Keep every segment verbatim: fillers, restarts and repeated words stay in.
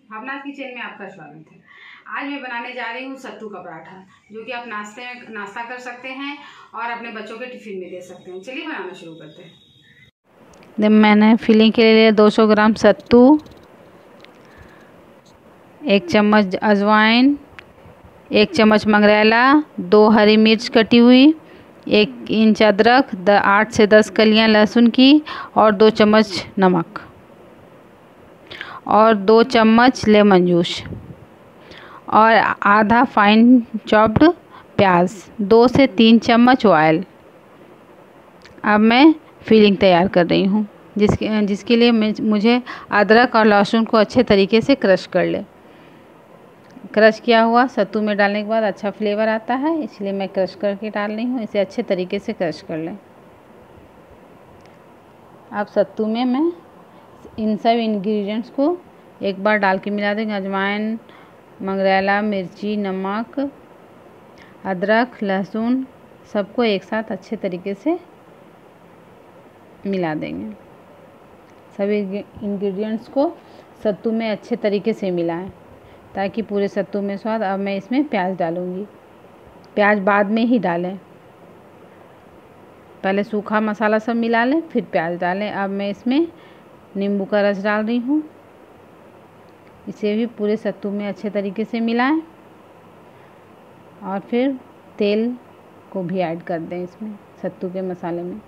Bhavnath kitchen में आपका स्वागत है। आज मैं बनाने जा रही हूँ सत्तू का पराठा, जो कि आप नाश्ते में नाश्ता कर सकते हैं और अपने बच्चों के टिफिन में दे सकते हैं। चलिए बनाना शुरू करते हैं। मैंने फिलिंग के लिए दो सौ ग्राम सत्तू, एक चम्मच अजवाइन, एक चम्मच मंगरेला, दो हरी मिर्च कटी हुई, एक इंच अदरक, द आठ से दस कलियां लहसुन की और दो चम्मच नमक और दो चम्मच लेमन जूस और आधा फाइन चॉप्ड प्याज, दो से तीन चम्मच ऑयल। अब मैं फिलिंग तैयार कर रही हूँ, जिसके जिसके लिए मुझे अदरक और लहसुन को अच्छे तरीके से क्रश कर ले। क्रश किया हुआ सत्तू में डालने के बाद अच्छा फ्लेवर आता है, इसलिए मैं क्रश करके डाल रही हूँ। इसे अच्छे तरीके से क्रश कर लें। अब सत्तू में मैं इन सब इंग्रेडिएंट्स को एक बार डाल के मिला देंगे। अजवाइन, मंगरेला, मिर्ची, नमक, अदरक, लहसुन सबको एक साथ अच्छे तरीके से मिला देंगे। सभी इंग्रेडिएंट्स को सत्तू में अच्छे तरीके से मिलाएं ताकि पूरे सत्तू में स्वाद। अब मैं इसमें प्याज डालूंगी। प्याज बाद में ही डालें, पहले सूखा मसाला सब मिला लें फिर प्याज डालें। अब मैं इसमें नींबू का रस डाल रही हूँ। इसे भी पूरे सत्तू में अच्छे तरीके से मिलाएं और फिर तेल को भी ऐड कर दें इसमें सत्तू के मसाले में।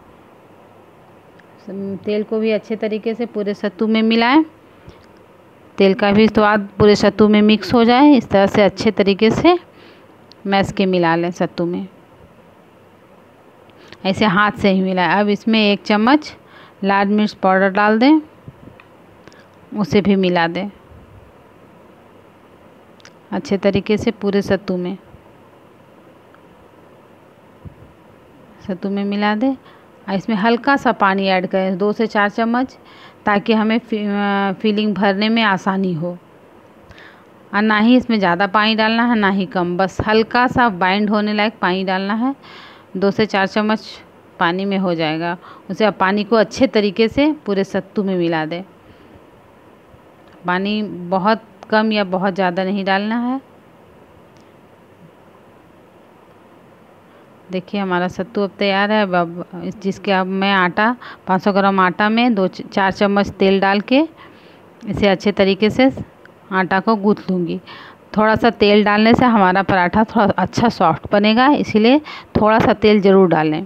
तेल को भी अच्छे तरीके से पूरे सत्तू में मिलाएं। तेल का भी स्वाद पूरे सत्तू में मिक्स हो जाए, इस तरह से अच्छे तरीके से मैश के मिला लें सत्तू में। ऐसे हाथ से ही मिलाएं। अब इसमें एक चम्मच लाल मिर्च पाउडर डाल दें, उसे भी मिला दें अच्छे तरीके से पूरे सत्तू में सत्तू में मिला दें। इसमें हल्का सा पानी ऐड करें, दो से चार चम्मच, ताकि हमें फिलिंग भरने में आसानी हो। और ना ही इसमें ज़्यादा पानी डालना है ना ही कम, बस हल्का सा बाइंड होने लायक पानी डालना है। दो से चार चम्मच पानी में हो जाएगा। उसे अब पानी को अच्छे तरीके से पूरे सत्तू में मिला दें। पानी बहुत कम या बहुत ज़्यादा नहीं डालना है। देखिए हमारा सत्तू अब तैयार है। अब जिसके अब मैं आटा पाँच सौ ग्राम आटा में दो चार चम्मच तेल डाल के इसे अच्छे तरीके से आटा को गूँथ लूँगी। थोड़ा सा तेल डालने से हमारा पराठा थोड़ा अच्छा सॉफ्ट बनेगा, इसीलिए थोड़ा सा तेल ज़रूर डालें।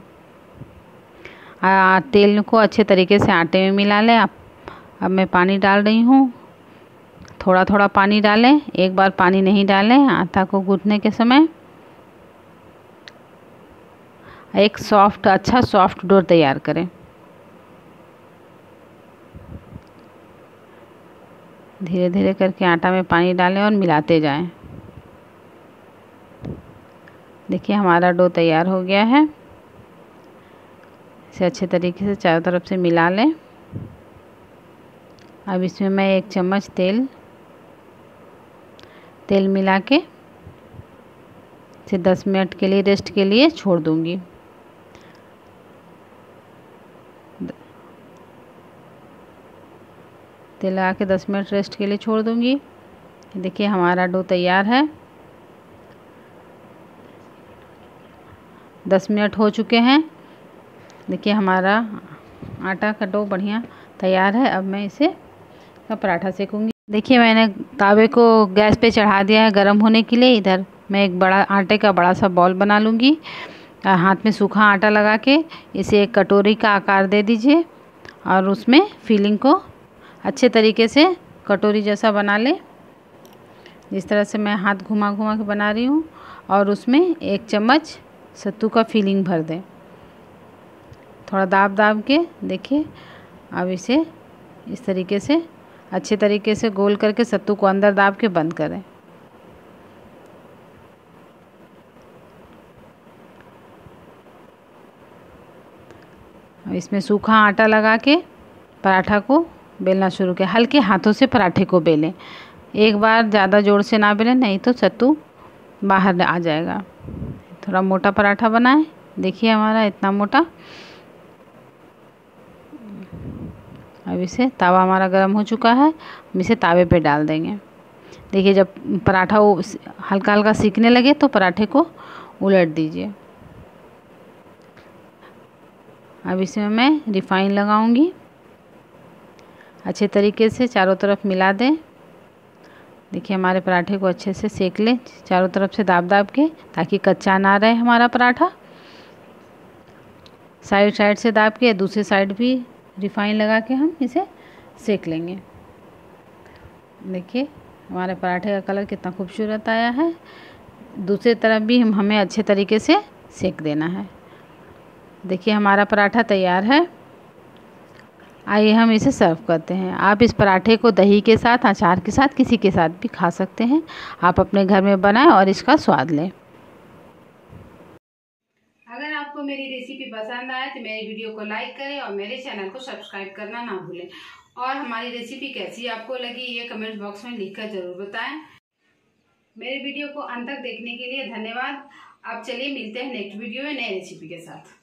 आ, तेल को अच्छे तरीके से आटे में मिला लें। अब अब मैं पानी डाल रही हूँ। थोड़ा थोड़ा पानी डालें, एक बार पानी नहीं डालें। आटा को गूँथने के समय एक सॉफ्ट अच्छा सॉफ्ट डो तैयार करें। धीरे धीरे करके आटा में पानी डालें और मिलाते जाएं। देखिए हमारा डो तैयार हो गया है। इसे अच्छे तरीके से चारों तरफ से मिला लें। अब इसमें मैं एक चम्मच तेल तेल मिला के इसे दस मिनट के लिए रेस्ट के लिए छोड़ दूंगी। तेल लगा के दस मिनट रेस्ट के लिए छोड़ दूंगी। देखिए हमारा डो तैयार है। दस मिनट हो चुके हैं। देखिए हमारा आटा का डो बढ़िया तैयार है। अब मैं इसे का पराठा सेकूंगी। देखिए मैंने तावे को गैस पे चढ़ा दिया है गर्म होने के लिए। इधर मैं एक बड़ा आटे का बड़ा सा बॉल बना लूँगी। हाथ में सूखा आटा लगा के इसे एक कटोरी का आकार दे दीजिए और उसमें फिलिंग को अच्छे तरीके से कटोरी जैसा बना ले। जिस तरह से मैं हाथ घुमा घुमा के बना रही हूँ और उसमें एक चम्मच सत्तू का फिलिंग भर दें, थोड़ा दाब दाब के। देखिए अब इसे इस तरीके से अच्छे तरीके से गोल करके सत्तू को अंदर दाब के बंद करें। अब इसमें सूखा आटा लगा के पराठा को बेलना शुरू किया। हल्के हाथों से पराठे को बेलें, एक बार ज़्यादा ज़ोर से ना बेलें, नहीं तो सत्तू बाहर आ जाएगा। थोड़ा मोटा पराठा बनाएं। देखिए हमारा इतना मोटा। अब इसे तवा हमारा गर्म हो चुका है, हम इसे तावे पे डाल देंगे। देखिए जब पराठा वो हल्का हल्का सीखने लगे तो पराठे को उलट दीजिए। अब इसमें मैं रिफाइन लगाऊंगी। अच्छे तरीके से चारों तरफ मिला दें। देखिए हमारे पराठे को अच्छे से सेक लें चारों तरफ से दाब दाब के, ताकि कच्चा ना रहे हमारा पराठा। साइड साइड से दाब के दूसरी साइड भी रिफाइन लगा के हम इसे सेक लेंगे। देखिए हमारे पराठे का कलर कितना खूबसूरत आया है। दूसरी तरफ भी हम हमें अच्छे तरीके से सेक देना है। देखिए हमारा पराठा तैयार है। आइए हम इसे सर्व करते हैं। आप इस पराठे को दही के साथ, अचार के साथ, किसी के साथ भी खा सकते हैं। आप अपने घर में बनाएं और इसका स्वाद लें। अगर आपको मेरी रेसिपी पसंद आए तो मेरी वीडियो को लाइक करें और मेरे चैनल को सब्सक्राइब करना ना भूलें। और हमारी रेसिपी कैसी आपको लगी ये कमेंट बॉक्स में लिखकर जरूर बताएं। मेरे वीडियो को अंत तक देखने के लिए धन्यवाद। अब चलिए मिलते हैं नेक्स्ट वीडियो में नई रेसिपी के साथ।